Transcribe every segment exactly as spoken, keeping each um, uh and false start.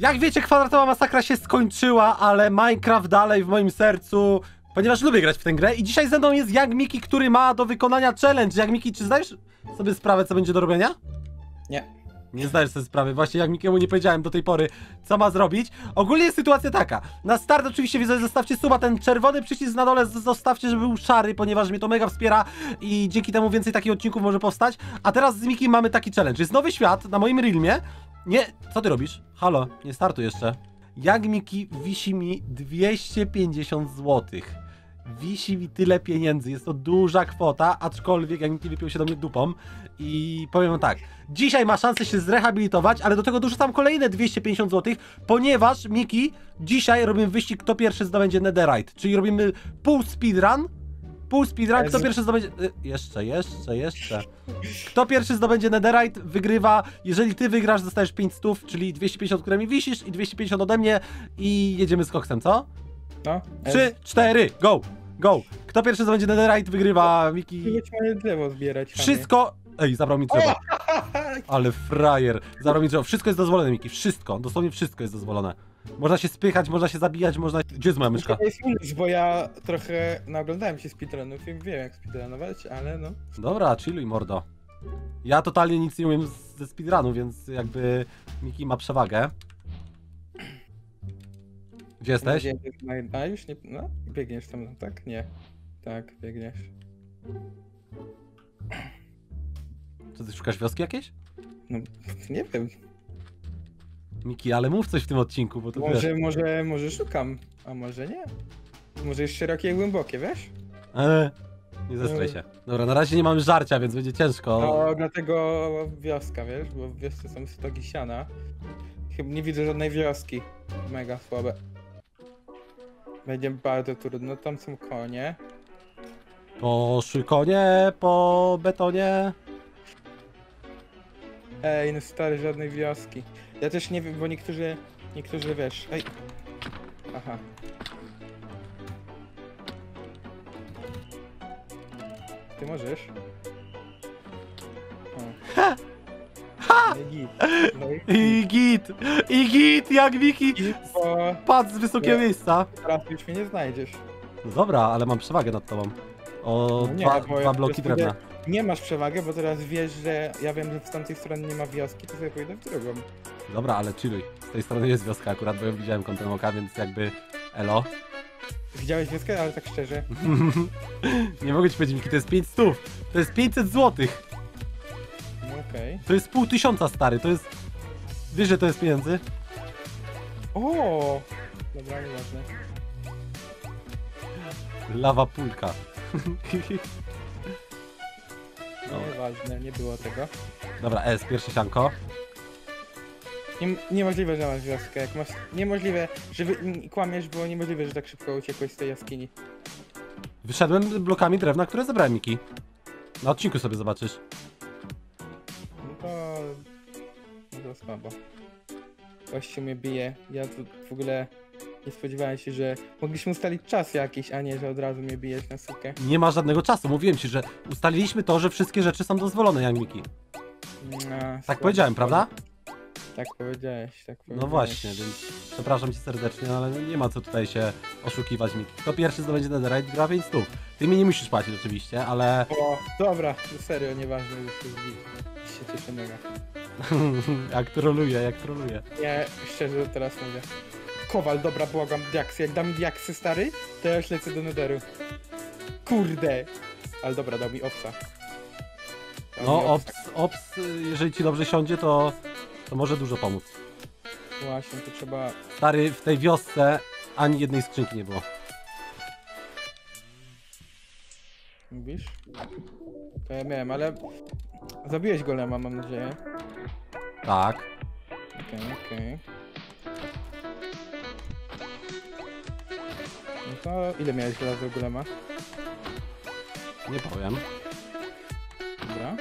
Jak wiecie, kwadratowa masakra się skończyła, ale Minecraft dalej w moim sercu, ponieważ lubię grać w tę grę i dzisiaj ze mną jest Young Miki, który ma do wykonania challenge. Young Miki, czy zdajesz sobie sprawę, co będzie do robienia? Nie. Nie zdajesz sobie sprawy, właśnie jak Mikiemu nie powiedziałem do tej pory, co ma zrobić. Ogólnie jest sytuacja taka. Na start oczywiście widzę, zostawcie suba, ten czerwony przycisk na dole zostawcie, żeby był szary, ponieważ mnie to mega wspiera i dzięki temu więcej takich odcinków może powstać. A teraz z Mikim mamy taki challenge. Jest nowy świat na moim realmie. Nie, co ty robisz? Halo, nie startuj jeszcze. Young Miki wisi mi dwieście pięćdziesiąt złotych. Wisi mi tyle pieniędzy, jest to duża kwota, aczkolwiek jak Miki wypił się do mnie dupą i powiem tak, dzisiaj ma szansę się zrehabilitować, ale do tego dorzucam kolejne dwieście pięćdziesiąt złotych, ponieważ Miki, dzisiaj robimy wyścig, kto pierwszy zdobędzie netherite, czyli robimy pół speedrun, pół speedrun, kto pierwszy zdobędzie, y, jeszcze, jeszcze, jeszcze, kto pierwszy zdobędzie netherite, wygrywa, jeżeli ty wygrasz, dostajesz pięć stów, czyli dwieście pięćdziesiąt, które mi wisisz i dwieście pięćdziesiąt ode mnie i jedziemy z koksem, co? No. trzy, cztery, go! Go! Kto pierwszy zdobędzie netherite, wygrywa, Miki. Będziemy drzewo zbierać. Wszystko... Ej, zabrał mi drzewo. Ale frajer. Zabrał mi drzewo. Wszystko jest dozwolone, Miki. Wszystko. Dosłownie wszystko jest dozwolone. Można się spychać, można się zabijać, można... Gdzie jest moja myszka? To jest minus, bo ja trochę naoglądałem się speedrunów i wiem jak speedrunować, ale no. Dobra, chilluj, mordo. Ja totalnie nic nie umiem ze speedrunu, więc jakby Miki ma przewagę. Gdzie jesteś? A już nie... No, biegniesz tam, no, tak? Nie. Tak, biegniesz. Czy ty szukasz wioski jakieś? No, nie wiem. Miki, ale mów coś w tym odcinku, bo to Może, wiesz. może, może szukam, a może nie. Może jest szerokie i głębokie, wiesz? Eee, nie zestraj się. Dobra, na razie nie mamy żarcia, więc będzie ciężko. No, dlatego wioska, wiesz? Bo w wiosce są stogi siana. Chyba nie widzę żadnej wioski. Mega słabe. Będzie bardzo trudno, tam są konie. Poszły konie po betonie. Ej, no stary, żadnej wioski. Ja też nie wiem, bo niektórzy, niektórzy wiesz, ej. Aha. Ty możesz? O. No i git. No i I git! I git! Jak Miki git, bo padł z wysokiego Nie. miejsca. teraz już mnie nie znajdziesz. No dobra, ale mam przewagę nad tobą. O No nie, dwa, bo dwa ja bloki sobie- drewna. Nie masz przewagę, bo teraz wiesz, że ja wiem, że z tamtej strony nie ma wioski, to sobie pójdę w drugą. Dobra, ale chilluj. Z tej strony jest wioska akurat, bo ją widziałem kątem oka, więc jakby... Elo. Widziałeś wioskę, ale tak szczerze. Nie mogę ci powiedzieć, Miki, to jest pięć stów. To jest pięćset złotych. No okej. To jest pół tysiąca, stary. To jest... Wiesz, że to jest pieniędzy? O! Dobra, nieważne. Lawa pulka. No. Nieważne, nie było tego. Dobra, S, pierwsze sianko. Nie, niemożliwe, że masz wioskę. Jak masz, niemożliwe, że wy, n- kłamiesz, było niemożliwe, że tak szybko uciekłeś z tej jaskini. Wyszedłem blokami drewna, które zebrałem, Miki. Na odcinku sobie zobaczysz. No to... No to słabo. Gościu mnie bije. Ja tu w ogóle nie spodziewałem się, że mogliśmy ustalić czas jakiś, a nie, że od razu mnie bijesz na sukę. Nie ma żadnego czasu. Mówiłem ci, że ustaliliśmy to, że wszystkie rzeczy są dozwolone, Young Miki. No, Tak słabo, powiedziałem, słabo. prawda? Tak powiedziałeś, tak powiedziałeś. No właśnie, więc przepraszam cię serdecznie, ale nie ma co tutaj się oszukiwać, Miki. Kto pierwszy zdobędzie netherite, gra pięć stów. Ty mi nie musisz płacić oczywiście, ale... O, dobra, serio, nieważne, już się zbić. Się cieszę mega. jak troluję, jak troluję. Nie, szczerze teraz mówię. Kowal, dobra, błagam, diaksy. Jak da mi diaksy, stary, to ja już lecę do netheru. Kurde! Ale dobra, dał mi obsa. Dał mi No, obsa. ops, ops, jeżeli ci dobrze siądzie, to, to może dużo pomóc. Właśnie, to trzeba... Stary, w tej wiosce ani jednej skrzynki nie było. Mówisz? To ja miałem, ale... Zabiłeś golema, mam nadzieję. Tak. Okej, okej. No to ile miałeś żelaza golema? Nie powiem. Dobra.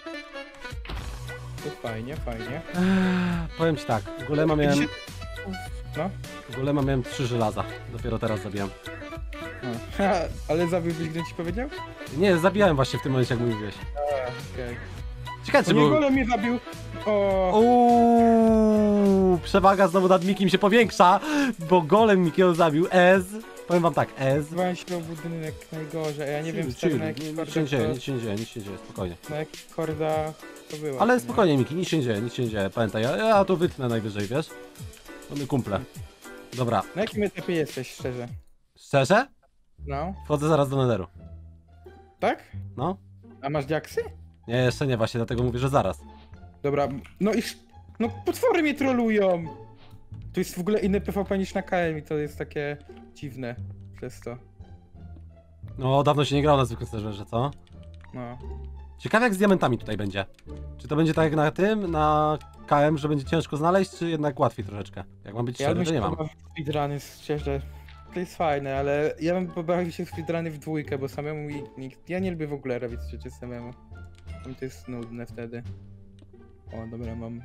To fajnie, fajnie. Eee, powiem ci tak, golema miałem, No. golema miałem trzy żelaza. Dopiero teraz zabijam. A, ale zabiłbyś, gdy ci powiedział? Nie, zabijałem właśnie w tym momencie, jak mówiłeś. Okej. Ciekawe, To czy nie był... golem mnie zabił! O, Uuu, przewaga znowu nad Mikim się powiększa, bo golem Mikiego zabił. Ez. Powiem wam tak, Ez. zwałem się o budynek najgorzej, ja nie wiem Chill, stary, chill, na nic jakich się nie dzieje, kordach nic się nie dzieje, nic się nie dzieje, spokojnie. to, na jakich kordach to było. Ale nie? spokojnie Miki, nic się nie dzieje, nic się nie dzieje, pamiętaj, ja, ja to wytnę najwyżej, wiesz? To my kumple. Dobra, Na jakim etapie jesteś, szczerze? szczerze? No, Wchodzę zaraz do Netheru. tak? No? A masz diaksy? Nie, jeszcze nie, właśnie dlatego mówię, że zaraz. Dobra, no i... sz- No potwory mnie trolują! To jest w ogóle inny PvP niż na K M i to jest takie dziwne przez to. No, dawno się nie grało na zwykłym serwerze, co? No. Ciekawe jak z diamentami tutaj będzie. Czy to będzie tak jak na tym, na K M, że będzie ciężko znaleźć, czy jednak łatwiej troszeczkę? Jak mam być Ja szczery, bym to się nie mam. pobawił w speedruny, szczerze. To jest fajne, ale ja bym pobawił się w speedruny w dwójkę, bo samemu mi nikt... Ja nie lubię w ogóle robić rzeczy samemu. Tam to jest nudne wtedy. O, dobra, mam...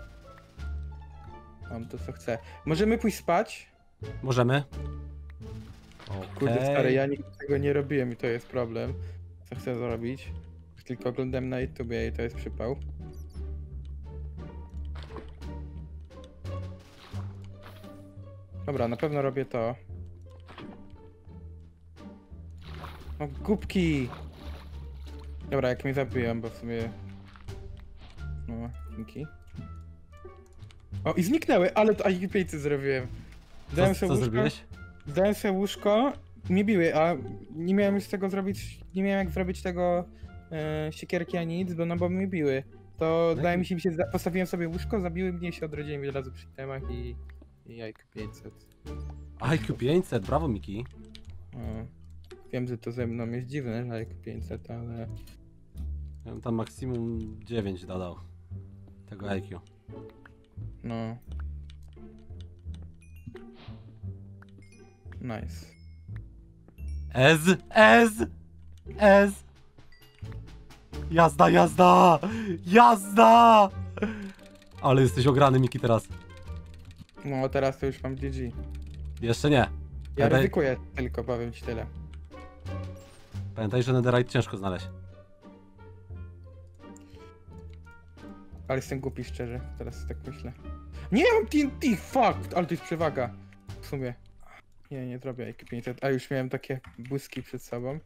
Mam to, co chcę. Możemy pójść spać? Możemy? Kurde, Okej. stary, ja nigdy tego nie robiłem i to jest problem. Co chcę zrobić? Tylko oglądam na YouTubie i to jest przypał. Dobra, na pewno robię to. No głupki! Dobra, jak mnie zabiłem, bo w sumie... No, dzięki. O, i zniknęły, ale to I Q pięć zrobiłem. Dałem Co, sobie co łóżko, zrobiłeś? dałem sobie łóżko, nie biły, a nie miałem już z tego zrobić, nie miałem jak zrobić tego e, siekierki ani nic, bo no bo mnie biły. To No dałem i- mi się, za- postawiłem sobie łóżko, zabiły mnie, się odrodziłem od razu przy temach i, i I Q pięćset. I Q pięćset, brawo Miki. O, wiem, że to ze mną jest dziwne, że I Q pięćset, ale... Ja bym tam maksimum dziewięć dodał. Tego I Q. No. Nice. Ez! Ez! Ez! Jazda, jazda! Jazda! Ale jesteś ograny Miki teraz. No teraz to już mam G G. Jeszcze nie. Ja Pamiętaj, ryzykuję tylko, powiem ci tyle. pamiętaj, że netherite ciężko znaleźć. Ale jestem głupi szczerze, teraz tak myślę. Nie, ja mam T N T, fuck! Ale to jest przewaga. W sumie. Nie, nie zrobię I Q pięćset, a już miałem takie błyski przed sobą.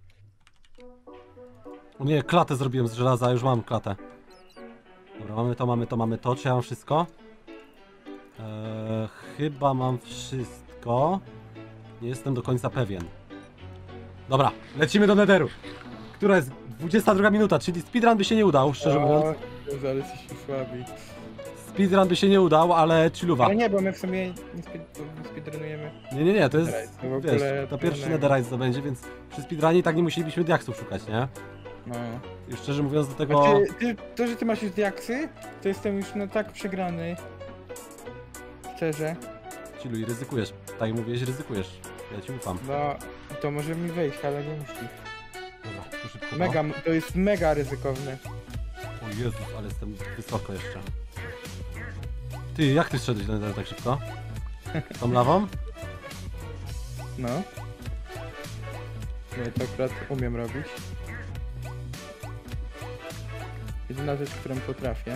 O nie, klatę zrobiłem z żelaza, już mam klatę. Dobra, mamy to, mamy to, mamy to. Czy ja mam wszystko? Eee, chyba mam wszystko. Nie jestem do końca pewien. Dobra, lecimy do netheru. Która jest dwudziesta druga minuta, czyli speedrun by się nie udał, szczerze mówiąc. Jezu, ale jesteśmy słabi. Speedrun by się nie udał, ale chilluwa. Ale nie, bo my w sumie nie, speed, nie speedrunujemy. Nie, nie, nie, to jest, Netherite, to w wiesz, ogóle to pierwszy trudnego. netherite zdobędzie, więc przy speedrunie i tak nie musielibyśmy diaksów szukać, nie? No. I szczerze mówiąc do A tego... ty, ty, to, że ty masz już diaksy, to jestem już no tak przegrany. Szczerze. Chilluj, ryzykujesz. Tak jak mówiłeś, ryzykujesz. Ja ci ufam. No, to może mi wejść, ale nie musi. Dobra, to szybko. Mega, to jest mega ryzykowne. O Jezus, ale jestem wysoko jeszcze. Ty, jak ty zszedłeś do netheru tak szybko? Tą lawą? No. Ja to akurat umiem robić. Jedyna rzecz, którą potrafię.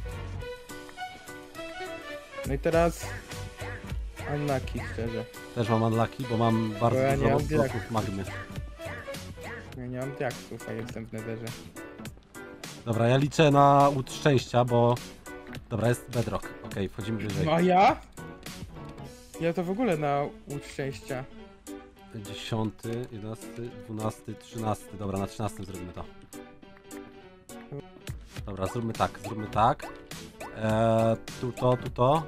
No i teraz... Unlucky, szczerze. Też mam unlucky, bo mam bardzo Bo ja nie dużo mam bloków magmy. Ja nie mam diaksów, a jestem w netherze. Dobra, ja liczę na łód szczęścia, bo... Dobra, jest bedrock. Okej, wchodzimy wyżej. No a ja? Ja to w ogóle na łódź szczęścia. dziesiąty, jedenasty, dwunasty, trzynasty. Dobra, na trzynastym zrobimy to. Dobra, zróbmy tak, zróbmy tak. Eee, tu to, tu to.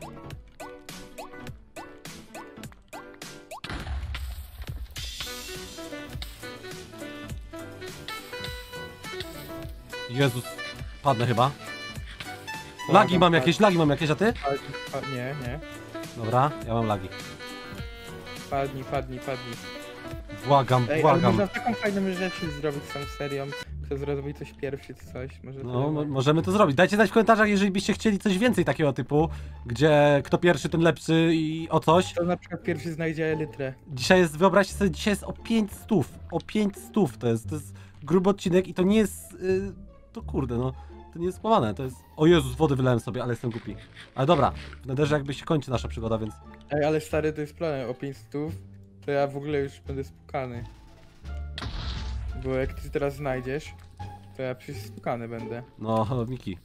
Jezus, padnę chyba. Lagi mam jakieś, lagi mam jakieś, a ty? Padnij, pa, nie, nie. Dobra, ja mam lagi. Padnij, padnij, padnij. Błagam, Ej, ale błagam. można taką fajną rzecz zrobić z tą serią. Kto zrobi coś pierwszy czy coś. Może No, to mo- możemy to zrobić. Dajcie znać w komentarzach, jeżeli byście chcieli coś więcej takiego typu, gdzie kto pierwszy, ten lepszy i o coś. To na przykład pierwszy znajdzie elytrę. Dzisiaj jest, wyobraźcie sobie, dzisiaj jest o pięć stów. O pięć stów to jest, to jest gruby odcinek i to nie jest, yy, to kurde no, to to nie jest skłamane, to jest... O Jezus, wody wylałem sobie, ale jestem głupi. Ale dobra, w Netherze jakby się kończy nasza przygoda, więc... Ej, ale stary, to jest plan o pięć stów, to ja w ogóle już będę spukany. Bo jak ty teraz znajdziesz, to ja przecież spukany będę. No, Miki.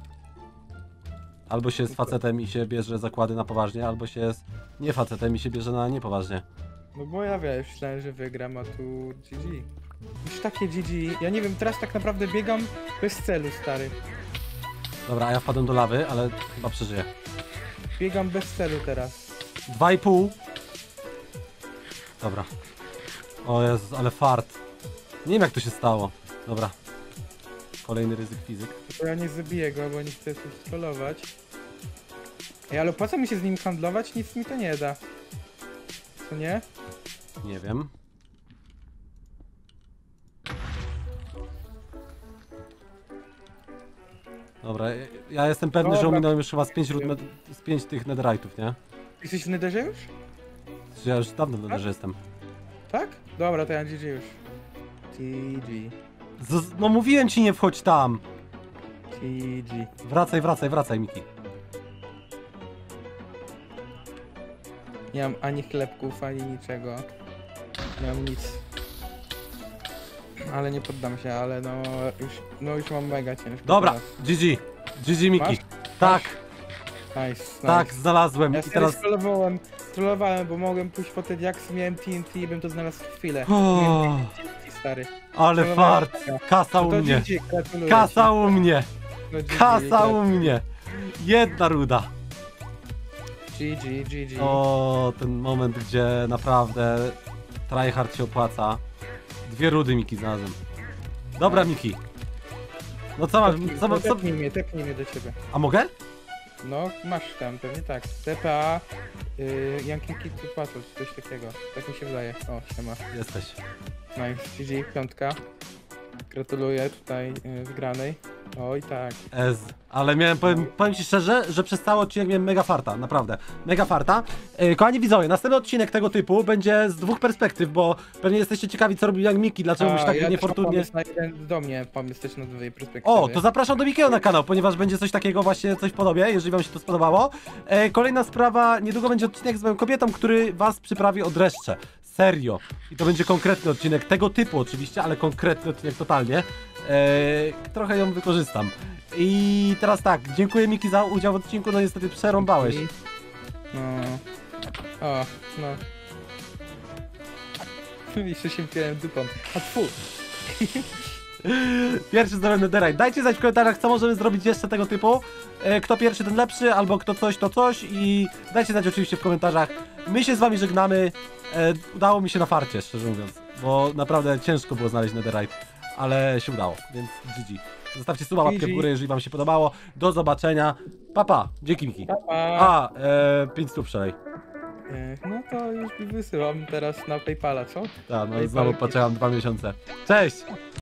Albo się jest facetem i się bierze zakłady na poważnie, albo się jest nie facetem i się bierze na niepoważnie. No bo ja wiesz, myślałem, że wygram, a tu G G. Już takie G G, ja nie wiem, teraz tak naprawdę biegam bez celu, stary. Dobra, a ja wpadłem do lawy, ale chyba przeżyję. Biegam bez celu teraz. Dwa i pół. Dobra. O Jezus, ale fart. Nie wiem jak to się stało. Dobra. Kolejny ryzyk fizyk. Bo ja nie zabiję go, bo nie chcę tu trollować. Ej, ale po co mi się z nim handlować? Nic mi to nie da. Co nie? Nie wiem. Dobra, ja jestem pewny, że Dobra. ominąłem już chyba z pięć, med- z pięć tych netherite'ów, nie? Jesteś w Netherze już? Ja już dawno w netherze jestem. Tak? Dobra, to ja G G już. G G. Z- no mówiłem ci, nie wchodź tam! G G. Wracaj, wracaj, wracaj, Miki. Nie mam ani chlebków, ani niczego. Nie mam nic. Ale nie poddam się, ale no już, no już mam mega ciężko. Dobra, teraz. G G. G G, Miki. Masz? Tak, Nice, nice. tak, znalazłem. Ja I teraz teraz... trollowałem, trollowałem, bo mogłem pójść po te diaksy, miałem T N T i bym to znalazł w chwilę. O, Miałem T N T, stary. ale Trollowałem. fart. Kasa No u to mnie. G G, gratuluję Kasa ci. u mnie. No G G, Kasa u mnie. Jedna ruda. G G, G G. O, ten moment, gdzie naprawdę tryhard się opłaca. Dwie rudy Miki znalazłem. Dobra, Miki. No co masz, Tepnij, co, no, ma- co... tepnij mnie, tepnij mnie do ciebie. A mogę? No, masz tam, pewnie tak. T P A, y, Yankee Kid to Patrol, czy coś takiego. Tak mi się wydaje. O, siema. Jesteś. Nice, G G, piątka. Gratuluję tutaj y, wygranej. Oj tak. Ez. Ale miałem, powiem, powiem ci szczerze, że przez cały odcinek miałem mega farta, naprawdę. Mega farta. E, kochani widzowie, następny odcinek tego typu będzie z dwóch perspektyw, bo pewnie jesteście ciekawi, co robił jak Miki, dlaczego byś A, tak ja niefortunnie... też mam pomysł na jeden do mnie, pomysł też na dwie perspektywy. O, to zapraszam do Mikiego na kanał, ponieważ będzie coś takiego właśnie, coś w podobie, jeżeli wam się to spodobało. E, kolejna sprawa, niedługo będzie odcinek z moją kobietą, który was przyprawi o dreszcze. Serio. I to będzie konkretny odcinek, tego typu oczywiście, ale konkretny odcinek totalnie. E, trochę ją wykorzystam. I teraz tak, dziękuję Miki za udział w odcinku, no niestety przerąbałeś. No. O, no. Jeszcze się wpiłem dupą. A tfu. Pierwszy zdrowy netherite. Dajcie znać w komentarzach, co możemy zrobić jeszcze tego typu. E, Kto pierwszy, ten lepszy, albo kto coś, to coś. I dajcie znać oczywiście w komentarzach. My się z wami żegnamy. E, udało mi się na farcie, szczerze mówiąc. Bo naprawdę ciężko było znaleźć netherite. Ale się udało, więc G G. Zostawcie suba, łapkę w górę, jeżeli wam się podobało. Do zobaczenia. Pa, pa. Dzięki Miki. Pa, pa. A, e, pięć stóp przelej. E, No to już mi wysyłam teraz na Paypala, co? Tak, no Ej, znowu palki. poczekam dwa miesiące. Cześć!